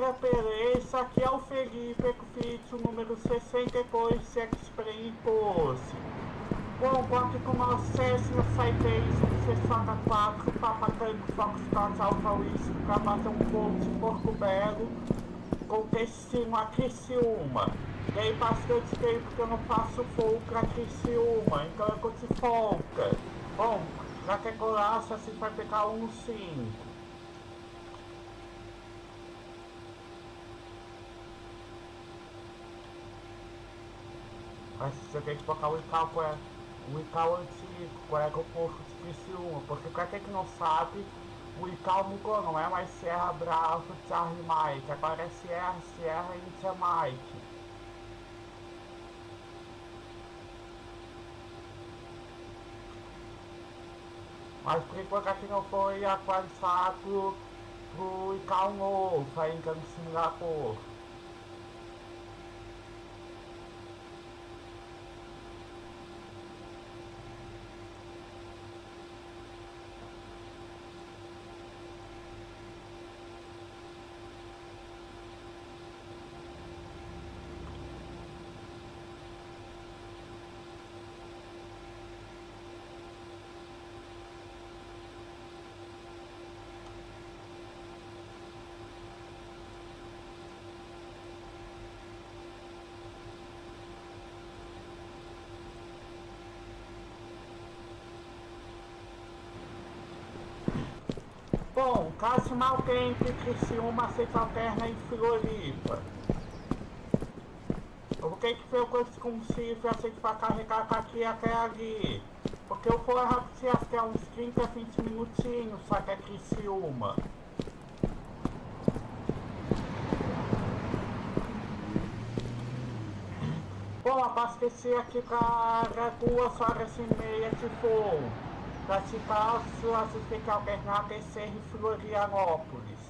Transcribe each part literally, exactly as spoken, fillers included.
dia, Pere. Esse aqui é o Felipe Ecofito, número sessenta e dois, Experience. Bom, aqui com o acesso no site sessenta e quatro, Papa Tango Foxtrot Alfa Whisky, para fazer um voo de Porto Belo, com destino a Criciúma. E aí bastante tempo que eu não faço voo para Criciúma, então eu tô de folga. Bom, já que é golaço, assim vai pegar um cinco. Mas você tem que colocar o Icau, o Icau antigo, qual é o posto de Criciúma, porque pra quem que não sabe, o Icau mudou, não é mais Sierra Bravo, Charlie Mike, agora é Sierra, Sierra e India Mike. Mas por enquanto aqui não foi atualizado pro Icau novo, ainda no Singapura. Bom, caso mal tenha entre Criciúma, aceita alterna em Floripa. O que que foi o coisa com cifra, aceita para carregar daqui até ali. Porque eu vou rapidinho até uns trinta, vinte minutinhos, só que é Criciúma. Bom, abasteci aqui para duas horas e meia de voo. Para se caso, vocês têm que alternar descer em Florianópolis.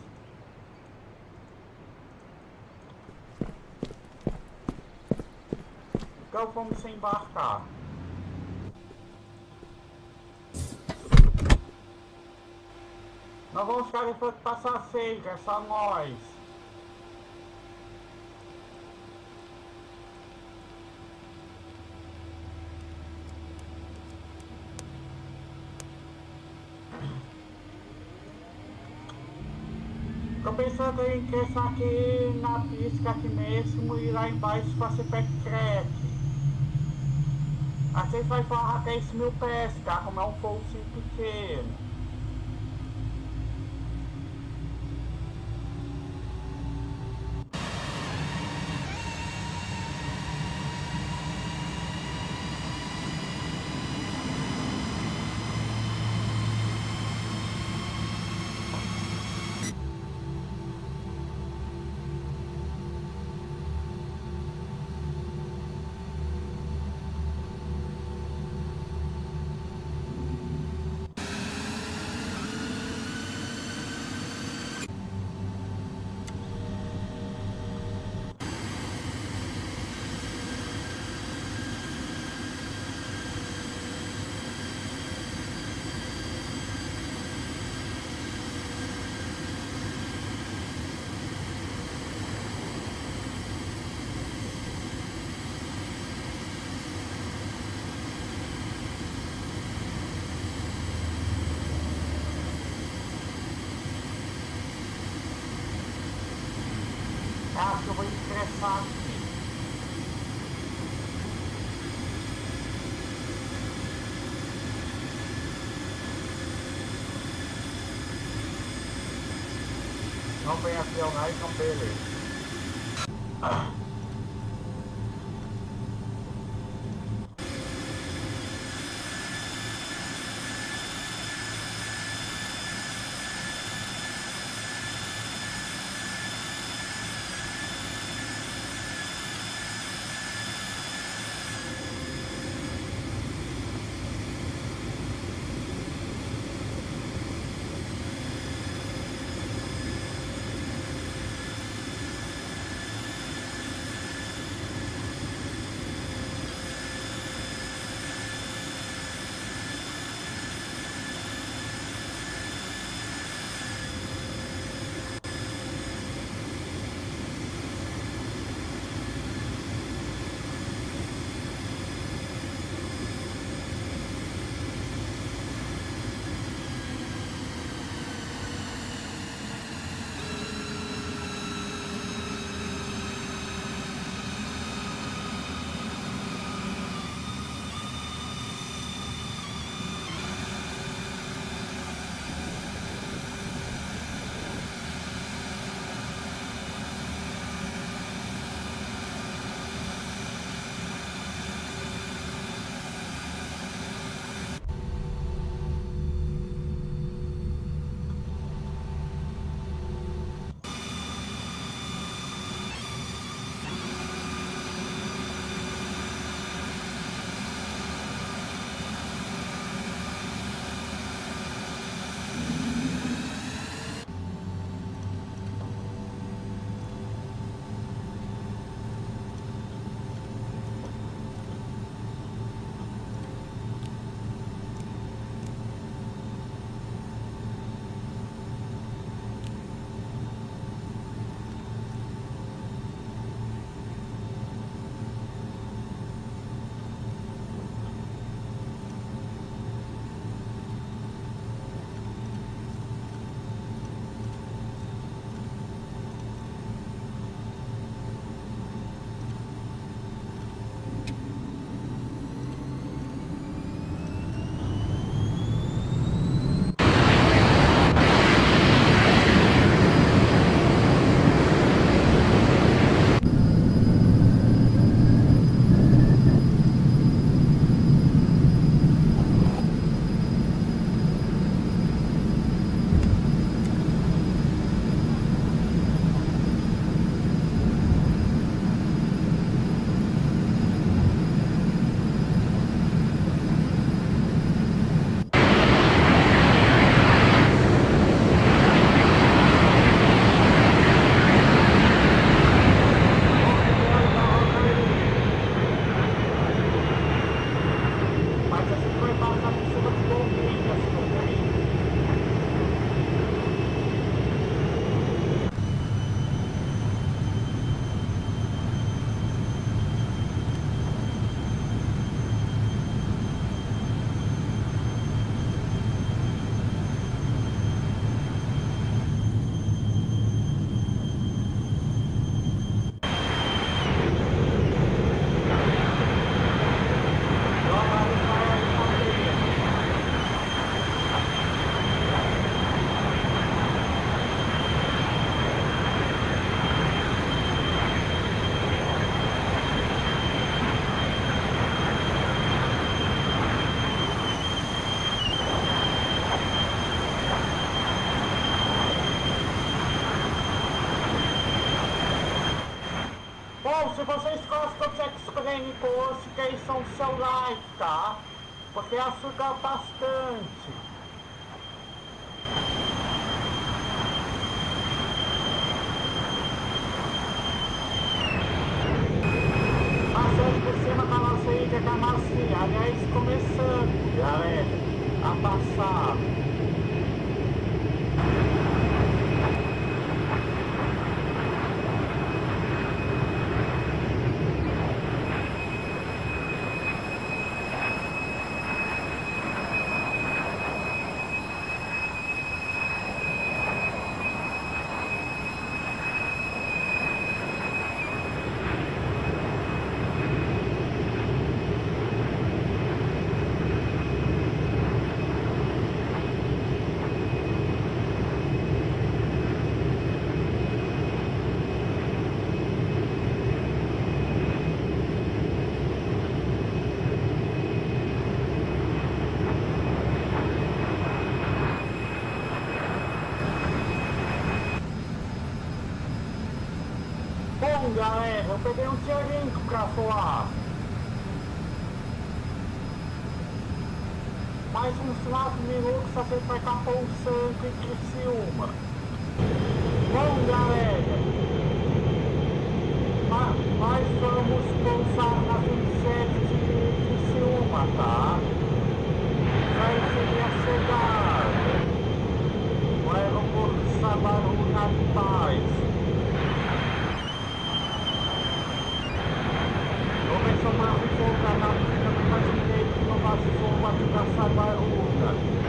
Então vamos embarcar. Nós vamos ficar depois de passar seis, é só nós. Tô pensando em ingressar aqui na pista aqui mesmo e lá embaixo fazer backtrack. Às vezes vai falar dez mil pés, tá? Como é um voozinho pequeno. Acho que eu vou estressar aqui. Não vem avião lá, então beleza. Ah. se vocês gostam de X-Plane Post, deixam o seu like, tá? Porque ajuda bastante. Passando por cima da nossa ilha da Macia, aliás, começando, galera, a passar. Bom, galera, eu peguei um dinheirinho pra voar. Mais uns nove minutos a gente vai estar pousando em Criciúma. Bom, galera, nós vamos pousar na vinte e sete de Criciúma, tá? Vai ser a chegada. O aeroporto de Sabaruca de Paz. Começou mais um voo pra cá, porque mais um jeito que não vai se for aqui pra Sabaruca.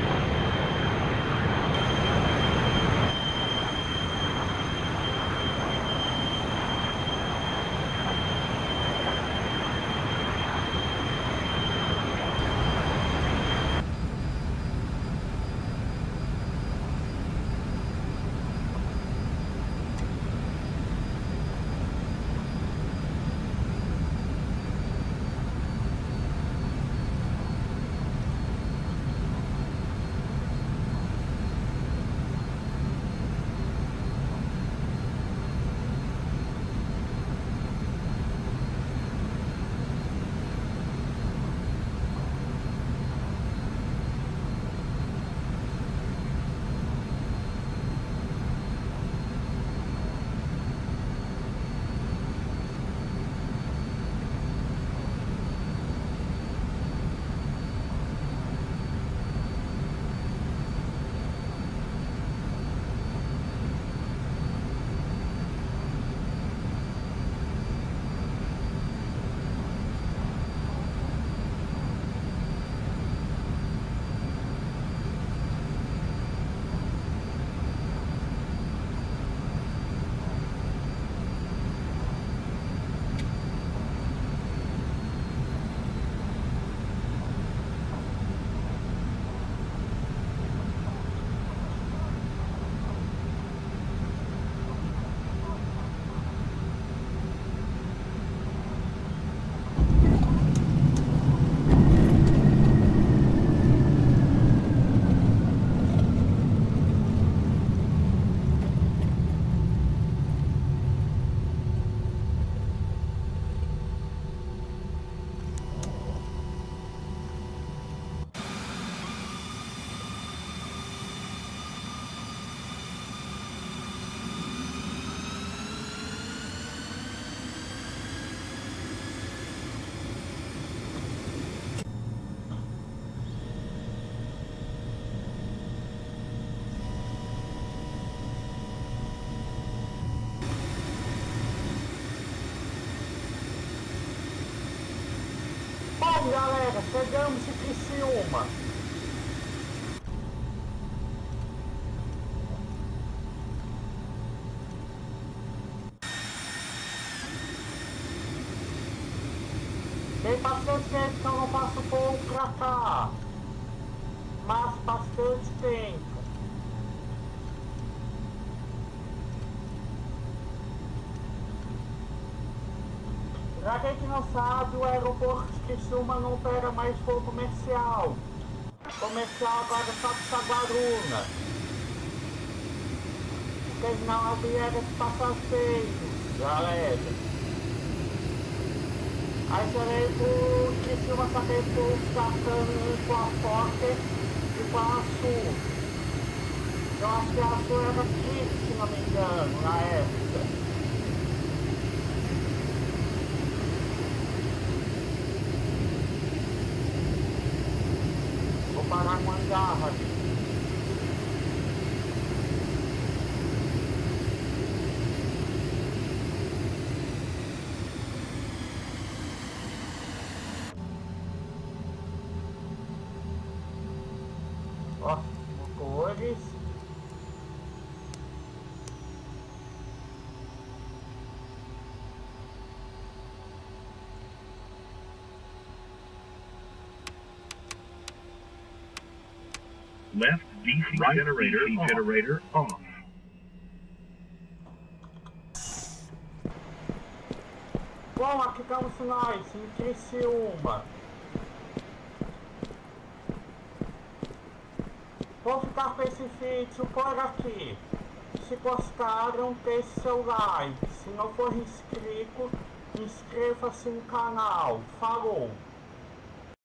Bom, galera, chegamos em Criciúma. Tem bastante tempo que eu não passo voo pra cá, mas bastante tempo. Pra quem que não sabe, o aeroporto de Criciúma não opera mais voo comercial. Comercial agora só de Saguaruna. O terminal aberto é de passageiros, galera. Aí serei por Criciúma, saquei por Zacano, com a Fokker e com a Sul. Eu acho que a Sul era aqui, se não me engano, na época. Vou parar com a garra ali. Ó, motores. Left D C right generator, D C off. generator off. Bom, aqui estamos nós, em Criciúma. Vou ficar com esse vídeo por aqui. Se gostaram, deixe seu like. Se não for inscrito, inscreva-se no canal. Falou!